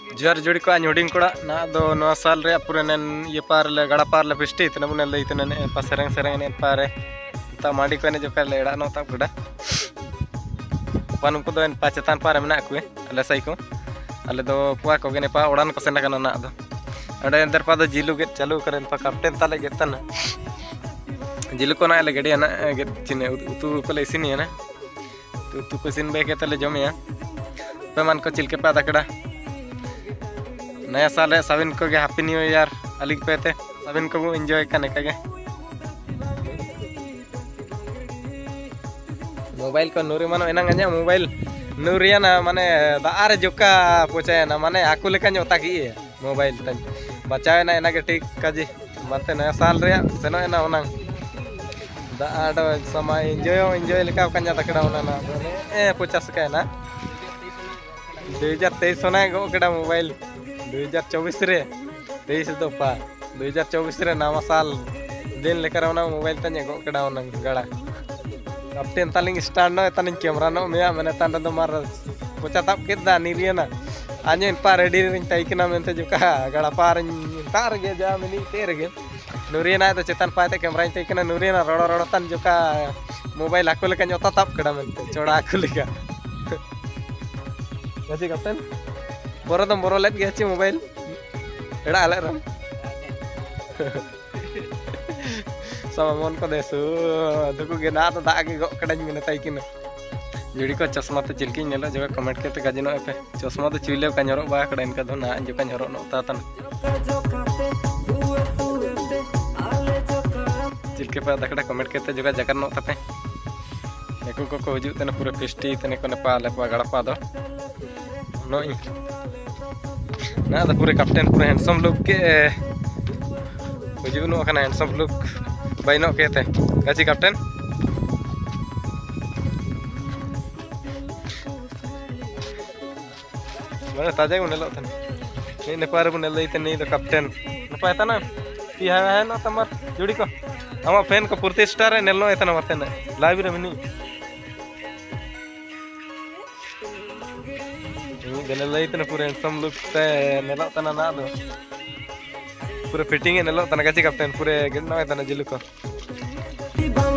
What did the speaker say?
जुआर जुड़ी को हुडिंग कोड़ा ना दो नवा साल रे पूरे नेन ये पार ले गड़ा पार ले पिस्टी तना बुने लई तना ने पा सेरेंग सेरेंग ने पारे ता माडी को ने जोका लेड़ा नो ता गुडा पानु को दो पा चेतान पारे मेना कुए अले सई को अले दो पुआ को गने पा ओडान को सेना kana ना दो अडे अंदर पा दो जिलु गेट चालू करेन पा कैप्टन ताले गेतना जिलु को ना ले गडी ना गेट चिने उतु को ले सिनी ना तू को सिन बे के तले जमिया पे मन को चिलके पा दकड़ा नया साल है सबिन को हैप्पी न्यू ईयर अलिग पेते सबिन को एंजॉय करने का मोबाइल को नूरी मानो एना गन्या मोबाइल नूरिया ना माने दारे जोका पोचाय ना माने आकु लेका जोता की मोबाइल तन बचावे ना एना के ठीक काजी माते नया साल रे सेनो एना ओना दाडो समय एंजॉय लेका कन्या तकड़ा ओना ना पोचा सका ना 2023 सोना गो केडा मोबाइल 2024 रे 23 दो पा 2024 रे नामा साल दिन लेकर ओना मोबाइल तने गो केडा ओना गड़ा कैप्टन तालिंग स्टैंड नो तनिन कैमरा नो मेया मने तांड दो मार पोचा ताप केदा निरियना आने पा रेडी रिंग ताइकना मेनते जुका गड़ा पार तार गे जा मिनी तेर गे नूरियना तो चेतन पाते कैमरा ताइकना नूरियना रोड़ो रोड़ो तन जुका मोबाइल आको लेका जोता ताप केडा मेनते चोड़ा आको लेका Kasih kapten, boro lihat gak sih mobil? Ada alarm. Sama mon ko desu, tuku gena to da age gok kadang mina taikin. Jadi ko चश्मा तो चिलकी नेला जगह कमेंट के तो गजनो पे चश्मा तो चिले का नरो बा कडाइन का धोना जो का नरो नोता तन चिलके पे दकड़ा कमेंट के तो जगह जकर नोता पे एको को हजू तने पूरा पिस्टी तने को नेपाल पा गड़ा पा दो नोई ना तो पूरे कैप्टन पूरे हैंडसम लुक के हजू नो कना हैंडसम लुक बाइनो के ते गाची कैप्टन माने ताजा को नेलो तने ने नेपार को नेलो इतने तो कैप्टन नपाय तना पी है ना तमर जुड़ी को हम फैन को पूर्ति स्टार है नेलो इतना मरते ना लाइव रे मिनी नेलो इतना पूरे हैंडसम लुक ते नेलो तना ना दो पूरे फिटिंग है नेलो तना गाची कैप्टन पूरे गिरना है तना जिलु को